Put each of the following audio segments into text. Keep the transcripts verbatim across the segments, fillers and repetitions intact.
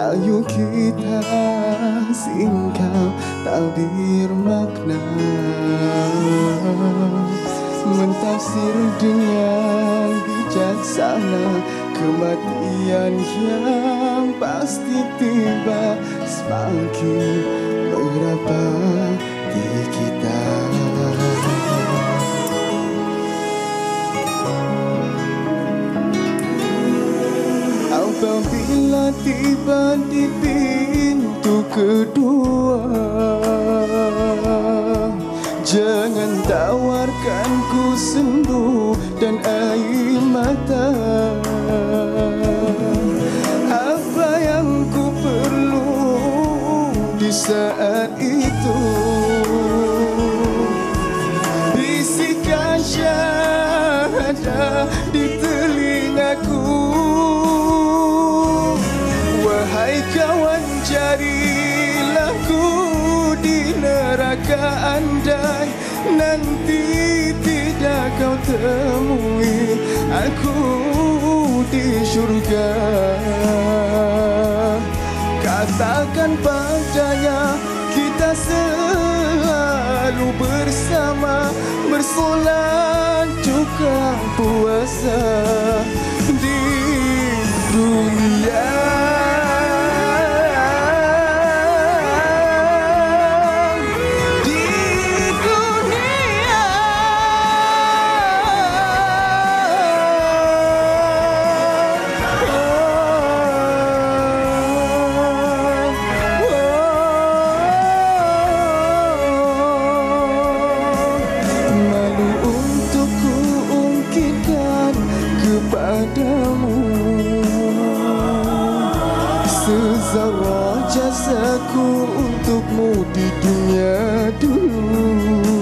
Ayo kita singkap takdir makna, mentafsir dengan bijaksana kematian yang pasti tiba semakin merapati kita. Apabila tiba di pintu kedua, jangan tawarkan ku sendu dan air mata. Apa yang ku perlu di saat itu, bisikan syahadah di telingaku. Wahai kawan, carilah ku di neraka andai nanti tidak kau temui aku di syurga. Katakan padanya kita selalu bersama, bersolat juga puasa di dunia. Sezara jasaku untukmu di dunia dulu.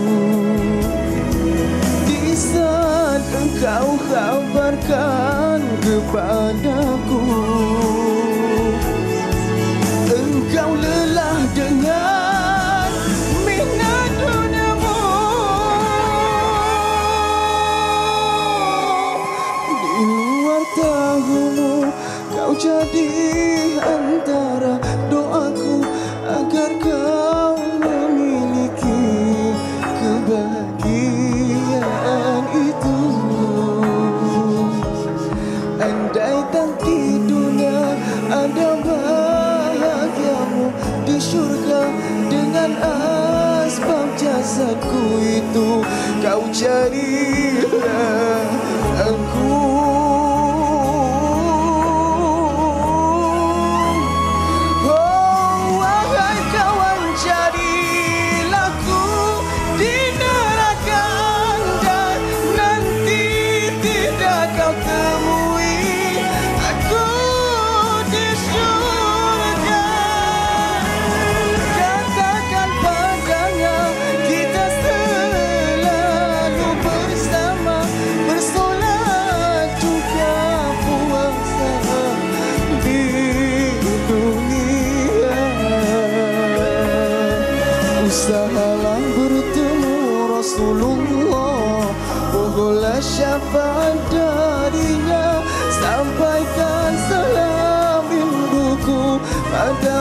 Di saat engkau kabarkan kepadaku engkau lelah dengan minat duniamu, di luar tahumu kau jadi antara doaku agar kau memiliki kebahagiaan itu. Andai tak di dunia ada bahagiamu di syurga dengan asbab jasadku itu, kau carilah aku. Usahalah bertemu Rasulullah, mohonlah syafaat darinya, sampaikan salam rinduku pada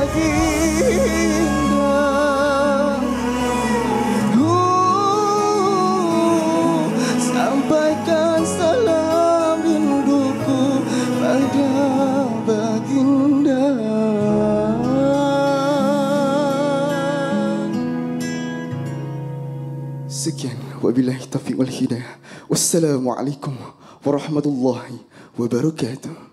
baginda. Uh, sampaikan salam rinduku pada baginda. Sekian, wabillahi taufiq wal hidayah. Wassalamualaikum warahmatullahi wabarakatuh.